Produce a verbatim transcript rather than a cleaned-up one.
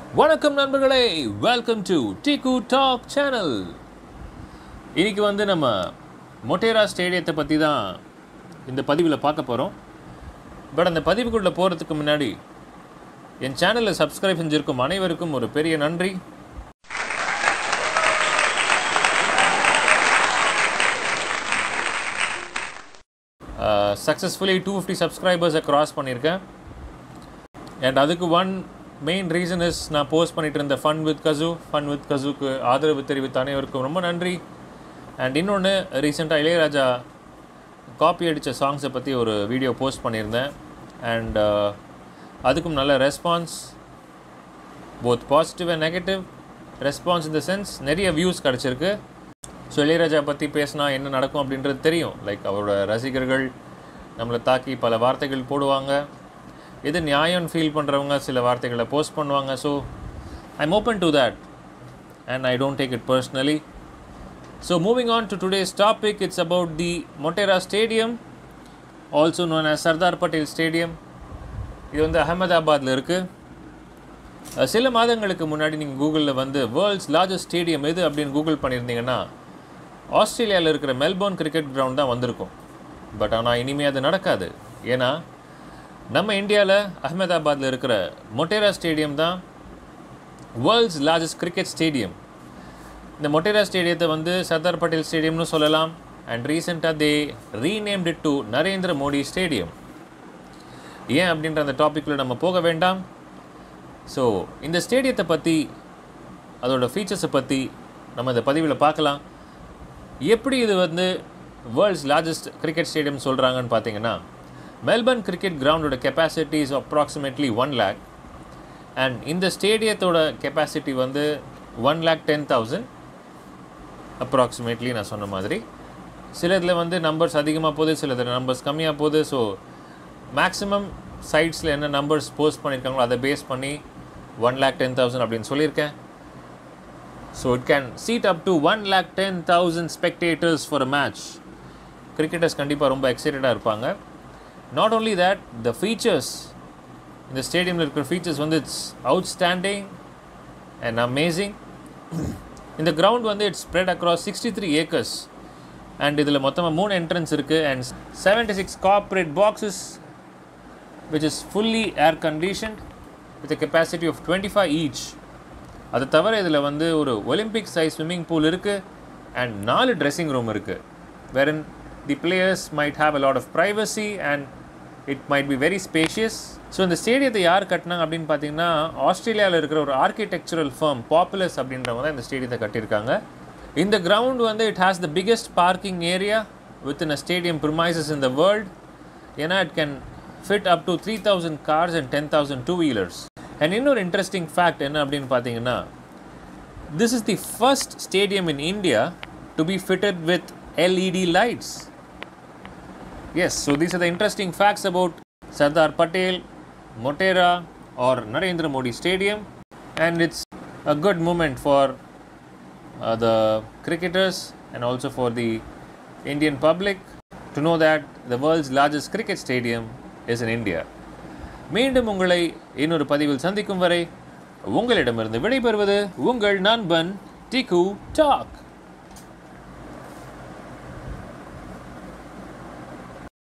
வணக்கம் நண்பர்களே, welcome to டிகு டாக் சேனல். இன்றைக்கி வந்து நம்ம மொட்டேரா ஸ்டேடியத்தை பற்றி தான் இந்த பதிவில் பார்க்க போகிறோம். பட் அந்த பதிவுக்குள்ளே போகிறதுக்கு முன்னாடி என் சேனலில் சப்ஸ்கிரைப் செஞ்சுருக்கும் அனைவருக்கும் ஒரு பெரிய நன்றி. சக்ஸஸ்ஃபுல்லி டூ ஃபிஃப்டி சப்ஸ்கிரைபர்ஸை க்ராஸ் பண்ணியிருக்கேன். அண்ட் அதுக்கு ஒன் மெயின் ரீசன் இஸ் நான் போஸ்ட் பண்ணிகிட்டு இருந்த fun with Kasu fun with கசுக்கு ஆதரவு தெரிவித்த அனைவருக்கும் ரொம்ப நன்றி. அண்ட் இன்னொன்று, ரீசெண்டாக இளையராஜா காப்பி அடித்த சாங்ஸை பற்றி ஒரு வீடியோ போஸ்ட் பண்ணியிருந்தேன். அண்ட் அதுக்கும் நல்ல response, both positive and negative response. In the sense நிறைய வியூஸ் கிடச்சிருக்கு. ஸோ இளையராஜா பற்றி பேசினா என்ன நடக்கும் அப்படின்றது தெரியும். லைக் அவரோட ரசிகர்கள் நம்மளை தாக்கி பல வார்த்தைகள் போடுவாங்க. எது நியாயம் ஃபீல் பண்ணுறவங்க சில வார்த்தைகளை போஸ்ட் பண்ணுவாங்க. So I'm open to that and I don't take it personally. So moving on to today's topic, it's about the Motera stadium, also known as Sardar Patel stadium. இது வந்து அகமதாபாத்தில் இருக்குது. சில மாதங்களுக்கு முன்னாடி நீங்கள் கூகுளில் வந்து வேர்ல்ட்ஸ் லார்ஜஸ்ட் ஸ்டேடியம் எது அப்படின்னு கூகுள் பண்ணியிருந்தீங்கன்னா ஆஸ்திரேலியாவில் இருக்கிற மெல்போர்ன் கிரிக்கெட் கிரவுண்ட் தான் வந்திருக்கும். பட் ஆனால் இனிமேல் அது நடக்காது. ஏன்னா நம்ம இந்தியாவில் அகமதாபாத்தில் இருக்கிற மொட்டேரா ஸ்டேடியம் தான் வேர்ல்ட்ஸ் லார்ஜஸ்ட் கிரிக்கெட் ஸ்டேடியம். இந்த மொட்டேரா ஸ்டேடியத்தை வந்து சர்தார் பட்டேல் ஸ்டேடியம்னு சொல்லலாம். அண்ட் ரீசெண்டாக they renamed it to Narendra Modi stadium. ஏன் அப்படின்ற அந்த டாப்பிக்கில் நம்ம போக வேண்டாம். ஸோ இந்த ஸ்டேடியத்தை பற்றி, அதோடய ஃபீச்சர்ஸை பற்றி நம்ம இந்த பதிவில் பார்க்கலாம். எப்படி இது வந்து வேர்ல்ட்ஸ் லார்ஜஸ்ட் கிரிக்கெட் ஸ்டேடியம் சொல்கிறாங்கன்னு பார்த்தீங்கன்னா, மெல்பர்ன் கிரிக்கெட் கிரவுண்டோட capacity is approximately one lakh. And இந்த ஸ்டேடியத்தோட கெப்பாசிட்டி வந்து one lakh ten thousand approximately. நான் சொன்ன மாதிரி சில இதில் வந்து நம்பர்ஸ் அதிகமாக போகுது, சில இதில் நம்பர்ஸ் கம்மியாக போகுது. ஸோ மேக்ஸிமம் சைட்ஸில் என்ன நம்பர்ஸ் போஸ்ட் பண்ணியிருக்காங்களோ அதை பேஸ் பண்ணி ஒன் லேக் டென் தௌசண்ட் அப்படின்னு சொல்லியிருக்கேன். So it can seat up to one lakh ten thousand spectators for a match. Cricketers கண்டிப்பாக ரொம்ப எக்ஸைட்டடாக இருப்பாங்க. Not only that, the features, இந்த ஸ்டேடியமில் இருக்கிற ஃபீச்சர்ஸ் வந்து இட்ஸ் அவுட்ஸ்டாண்டிங் அண்ட் அமேசிங். இந்த கிரவுண்ட் வந்து it's spread across sixty three acres. And இதில் மொத்தமாக மூணு என்ட்ரன்ஸ் இருக்குது. And seventy six corporate boxes which is fully air conditioned with a capacity of twenty-five each. அது தவிர இதில் வந்து ஒரு ஒலிம்பிக் சைஸ் ஸ்விம்மிங் பூல் இருக்குது அண்ட் நாலு ட்ரெஸ்ஸிங் ரூம் இருக்குது, wherein the players might have a lot of privacy and it might be very spacious. So இந்த ஸ்டேடியத்தை யார் கட்டினாங்க அப்படின்னு பார்த்தீங்கன்னா, ஆஸ்திரேலியாவில் இருக்கிற ஒரு ஆர்கிடெக்சரல் ஃபர்ம் பாப்புலஸ் அப்படின்றவங்க தான் இந்த ஸ்டேடியத்தை கட்டியிருக்காங்க. இந்த கிரவுண்ட் வந்து it has the biggest parking area within a stadium premises in the world. ஏன்னா it can fit up to three thousand cars and ten thousand two-wheelers. And இன்னொரு interesting fact என்ன அப்படின்னு பார்த்தீங்கன்னா, this is the first stadium in India to be fitted with L E D lights. Yes, so these are the interesting facts about Sardar Patel, Motera or Narendra Modi Stadium. And it's a good moment for uh, the cricketers and also for the Indian public to know that the world's largest cricket stadium is in India. மீண்டும் உங்களை இன்னொரு பதிவில் சந்திக்கும் வரை உங்களிடமிருந்து விடைபெறுவது உங்கள் நண்பன் டிகு டாக்.